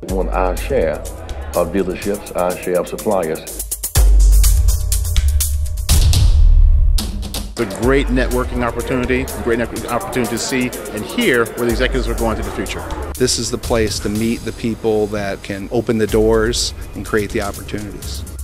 want our share of dealerships, our share of suppliers. It's a great networking opportunity, to see and hear where the executives are going to the future. This is the place to meet the people that can open the doors and create the opportunities.